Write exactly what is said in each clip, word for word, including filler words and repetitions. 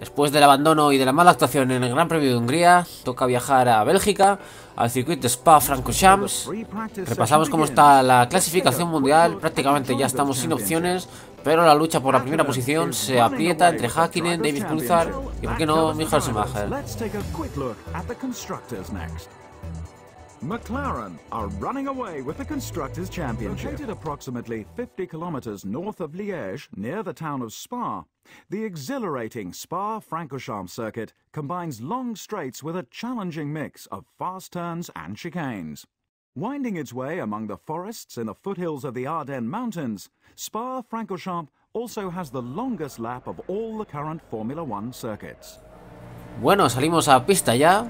Después del abandono y de la mala actuación en el Gran Premio de Hungría, toca viajar a Bélgica, al circuito de Spa-Francorchamps. Repasamos cómo está la clasificación mundial. Prácticamente ya estamos sin opciones, pero la lucha por la primera posición se aprieta entre Häkkinen, David Coulthard y, ¿por qué no, Michael Schumacher? McLaren are running away with the Constructors' Championship. Located approximately fifty kilometers north of Liège, near the town of Spa, the exhilarating Spa-Francorchamps circuit combines long straights with a challenging mix of fast turns and chicanes. Winding its way among the forests in the foothills of the Ardennes Mountains, Spa-Francorchamps also has the longest lap of all the current Formula One circuits. Bueno, salimos a pista ya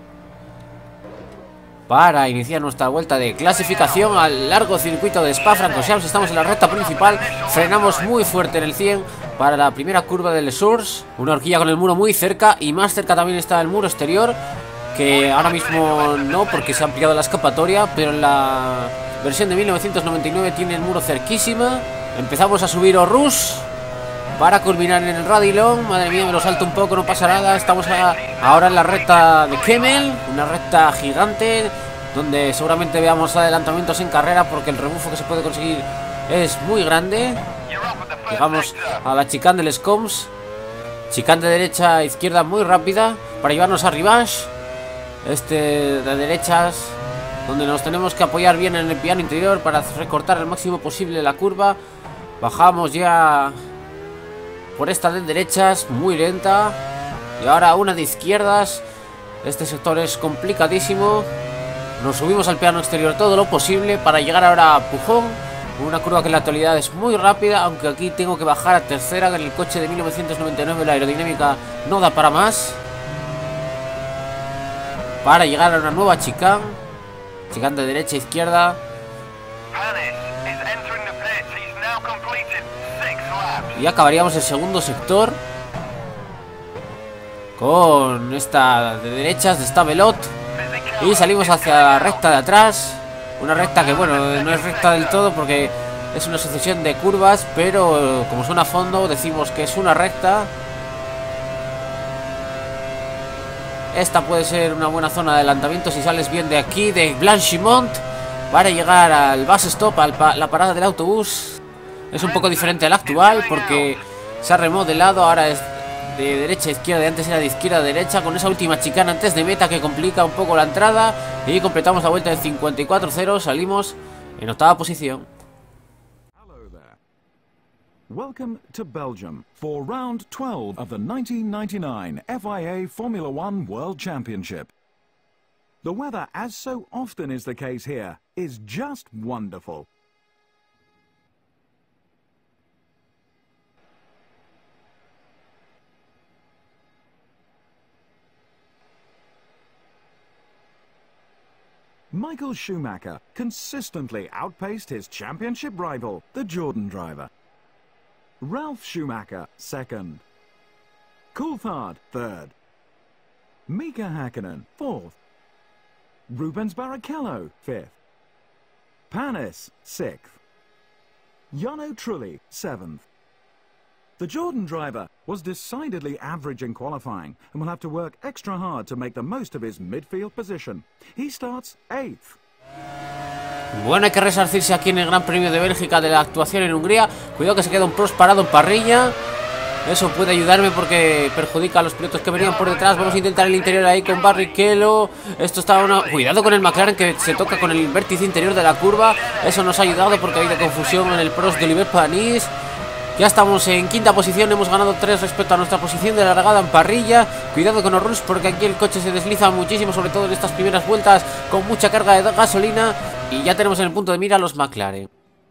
para iniciar nuestra vuelta de clasificación al largo circuito de Spa-Francorchamps. Estamos en la recta principal, frenamos muy fuerte en el cien para la primera curva del Source. Una horquilla con el muro muy cerca, y más cerca también está el muro exterior, que ahora mismo no, porque se ha ampliado la escapatoria, pero en la versión de mil novecientos noventa y nueve tiene el muro cerquísima. Empezamos a subir Orrus para culminar en el Radillon. Madre mía, me lo salto un poco, no pasa nada. Estamos a, ahora en la recta de Kemmel, una recta gigante donde seguramente veamos adelantamientos en carrera, porque el rebufo que se puede conseguir es muy grande. Llegamos a la chicane del Scoms, chicane de derecha a izquierda muy rápida para llevarnos a Rivage, este de derechas, donde nos tenemos que apoyar bien en el piano interior para recortar al máximo posible la curva. Bajamos ya por esta de derechas, muy lenta, y ahora una de izquierdas. Este sector es complicadísimo. Nos subimos al piano exterior todo lo posible para llegar ahora a Pujón, una curva que en la actualidad es muy rápida, aunque aquí tengo que bajar a tercera, que en el coche de mil novecientos noventa y nueve la aerodinámica no da para más, para llegar a una nueva chicane, chicane de derecha a izquierda. Y acabaríamos el segundo sector con esta de derechas de Stavelot, y salimos hacia la recta de atrás. Una recta que, bueno, no es recta del todo porque es una sucesión de curvas, pero como suena a fondo decimos que es una recta. Esta puede ser una buena zona de adelantamiento si sales bien de aquí, de Blanchimont, para llegar al bus stop, a la parada del autobús. Es un poco diferente al actual porque se ha remodelado, ahora es de derecha a izquierda, de antes era de izquierda a derecha, con esa última chicana antes de meta que complica un poco la entrada. Y completamos la vuelta de cincuenta y cuatro cero, salimos en octava posición. Hello there. Welcome to Belgium for round twelve of the nineteen ninety-nine F I A Formula One World Championship. The weather, as so often is the case here, is just wonderful. Michael Schumacher consistently outpaced his championship rival, the Jordan driver. Ralf Schumacher, second. Coulthard, third. Mika Häkkinen, fourth. Rubens Barrichello, fifth. Panis, sixth. Jarno Trulli, seventh. The Jordan driver was decidedly average in qualifying and will have to work extra hard to make the most of his midfield position. He starts eighth. Bueno, hay que resarcirse aquí en el Gran Premio de Bélgica de la actuación en Hungría. Cuidado que se queda un Prost parado en parrilla. Eso puede ayudarme porque perjudica a los pilotos que venían por detrás. Vamos a intentar el interior ahí con Barrichello. Esto está una... Cuidado con el McLaren que se toca con el vértice interior de la curva. Eso nos ha ayudado porque ha habido confusión en el Prost de Oliver Panis. Ya estamos en quinta posición, hemos ganado tres respecto a nuestra posición de largada en parrilla. Cuidado con Orrus porque aquí el coche se desliza muchísimo, sobre todo en estas primeras vueltas con mucha carga de gasolina. Y ya tenemos en el punto de mira a los McLaren.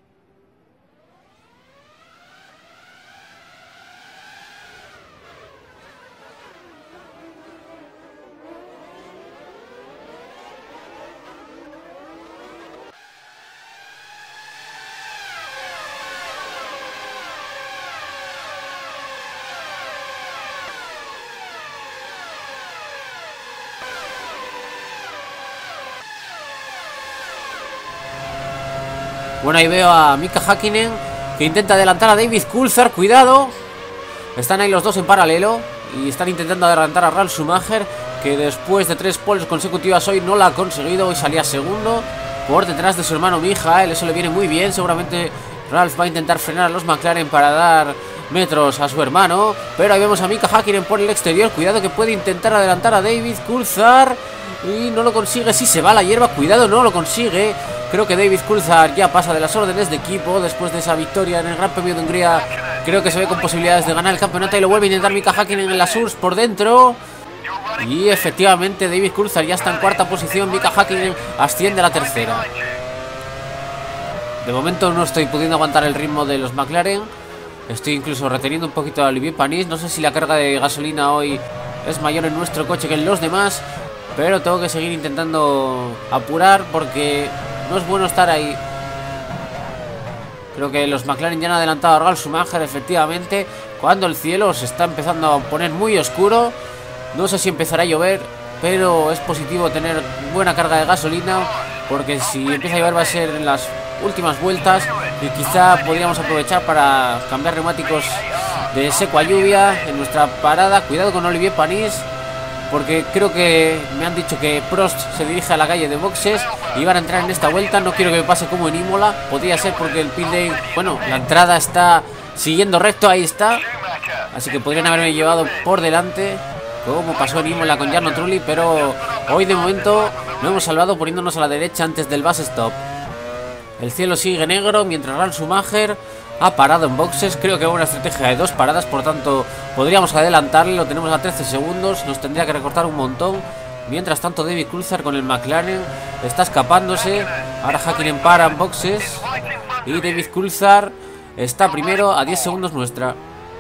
Bueno, ahí veo a Mika Häkkinen que intenta adelantar a David Coulthard. Cuidado, están ahí los dos en paralelo. y están intentando adelantar a Ralf Schumacher, que después de tres poles consecutivas hoy no la ha conseguido. Hoy salía segundo por detrás de su hermano Michael. Eso le viene muy bien. Seguramente Ralf va a intentar frenar a los McLaren para dar metros a su hermano, pero ahí vemos a Mika Häkkinen por el exterior. Cuidado que puede intentar adelantar a David Coulthard y no lo consigue. Si se va a la hierba, cuidado, no lo consigue. Creo que David Coulthard ya pasa de las órdenes de equipo después de esa victoria en el Gran Premio de Hungría. Creo que se ve con posibilidades de ganar el campeonato y lo vuelve a intentar Mika Häkkinen en la S U R S por dentro. Y efectivamente David Coulthard ya está en cuarta posición. Mika Häkkinen asciende a la tercera. De momento no estoy pudiendo aguantar el ritmo de los McLaren. Estoy incluso reteniendo un poquito a Olivier Panis. No sé si la carga de gasolina hoy es mayor en nuestro coche que en los demás, pero tengo que seguir intentando apurar porque no es bueno estar ahí. Creo que los McLaren ya han adelantado a Ralf Schumacher, efectivamente, cuando el cielo se está empezando a poner muy oscuro. No sé si empezará a llover, pero es positivo tener buena carga de gasolina, porque si empieza a llover va a ser en las últimas vueltas y quizá podríamos aprovechar para cambiar neumáticos de seco a lluvia en nuestra parada. Cuidado con Olivier Panis, porque creo que me han dicho que Prost se dirige a la calle de boxes y van a entrar en esta vuelta. No quiero que me pase como en Imola. Podría ser porque el pit lane, bueno, la entrada está siguiendo recto, ahí está, así que podrían haberme llevado por delante como pasó en Imola con Jarno Trulli, pero hoy de momento lo hemos salvado poniéndonos a la derecha antes del bus stop. El cielo sigue negro mientras Ralf Schumacher ha parado en boxes. Creo que es una estrategia de dos paradas, por tanto podríamos adelantarle. Lo tenemos a trece segundos, nos tendría que recortar un montón. Mientras tanto David Coulthard con el McLaren está escapándose. Ahora Häkkinen para en boxes y David Coulthard está primero a diez segundos nuestra.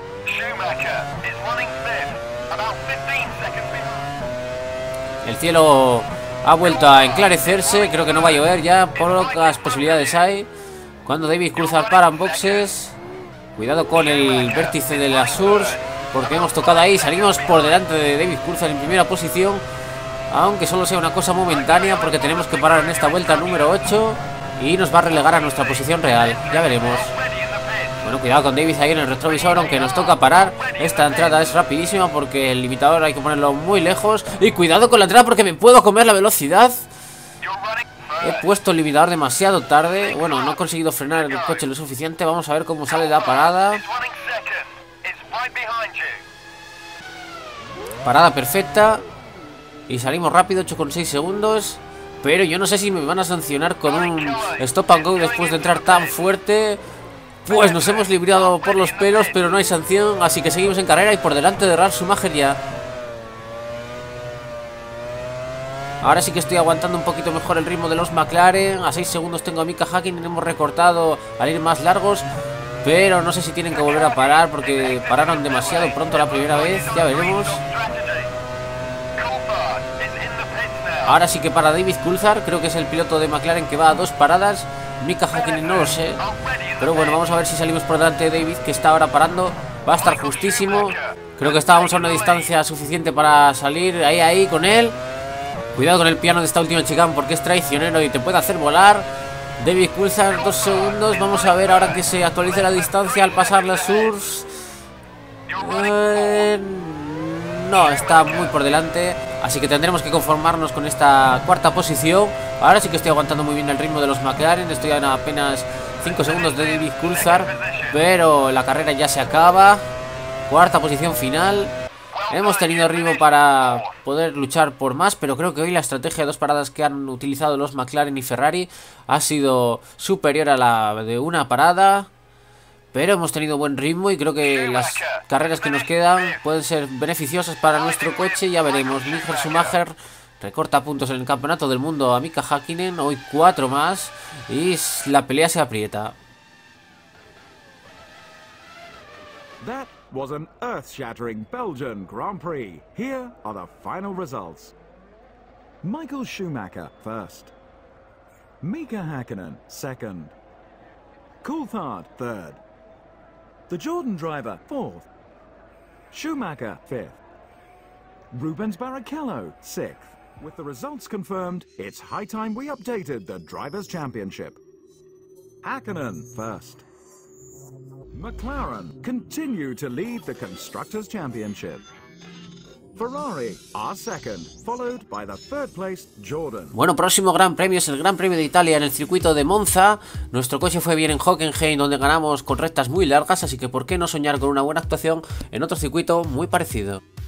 El cielo ha vuelto a enclarecerse. Creo que no va a llover ya, pocas posibilidades hay. Cuando David Coulthard para en boxes. Cuidado con el vértice de la S U R S, porque hemos tocado ahí. Salimos por delante de David Coulthard en primera posición, aunque solo sea una cosa momentánea, porque tenemos que parar en esta vuelta número ocho y nos va a relegar a nuestra posición real. Ya veremos. Bueno, cuidado con David ahí en el retrovisor, aunque nos toca parar. Esta entrada es rapidísima porque el limitador hay que ponerlo muy lejos. Y cuidado con la entrada porque me puedo comer la velocidad. He puesto el limitador demasiado tarde. Bueno, no he conseguido frenar el coche lo suficiente. Vamos a ver cómo sale la parada. Parada perfecta. Y salimos rápido, ocho coma seis segundos. Pero yo no sé si me van a sancionar con un stop and go después de entrar tan fuerte. Pues nos hemos librado por los pelos, pero no hay sanción, así que seguimos en carrera y por delante de Ralf Schumacher ya. Ahora sí que estoy aguantando un poquito mejor el ritmo de los McLaren. A seis segundos tengo a Mika Häkkinen, hemos recortado al ir más largos, pero no sé si tienen que volver a parar porque pararon demasiado pronto la primera vez, ya veremos. Ahora sí que para David Coulthard, creo que es el piloto de McLaren que va a dos paradas. Mika Häkkinen no lo sé, pero bueno, vamos a ver si salimos por delante de David, que está ahora parando. Va a estar justísimo. Creo que estábamos a una distancia suficiente para salir ahí, ahí con él. Cuidado con el piano de esta última chicane porque es traicionero y te puede hacer volar. David Coulthard, dos segundos. Vamos a ver ahora que se actualice la distancia al pasar la S U R S. Eh, no, está muy por delante, así que tendremos que conformarnos con esta cuarta posición. Ahora sí que estoy aguantando muy bien el ritmo de los McLaren. Estoy a apenas cinco segundos de David Coulthard, pero la carrera ya se acaba. Cuarta posición final. Hemos tenido ritmo para poder luchar por más, pero creo que hoy la estrategia de dos paradas que han utilizado los McLaren y Ferrari ha sido superior a la de una parada. Pero hemos tenido buen ritmo y creo que las carreras que nos quedan pueden ser beneficiosas para nuestro coche. Ya veremos. Michael Schumacher recorta puntos en el campeonato del mundo a Mika Häkkinen. Hoy cuatro más y la pelea se aprieta. That was an earth-shattering Belgian Grand Prix. Here are the final results. Michael Schumacher first. Mika Häkkinen second. Coulthard third. The Jordan driver fourth. Schumacher fifth. Rubens Barrichello sixth. With the results confirmed, it's high time we updated the Drivers' Championship. Häkkinen first. McLaren continue to lead the Constructors' Championship. Ferrari are second, followed by the third place Jordan. Bueno, próximo gran premio es el Gran Premio de Italia en el circuito de Monza. Nuestro coche fue bien en Hockenheim, donde ganamos con rectas muy largas, así que por qué no soñar con una buena actuación en otro circuito muy parecido.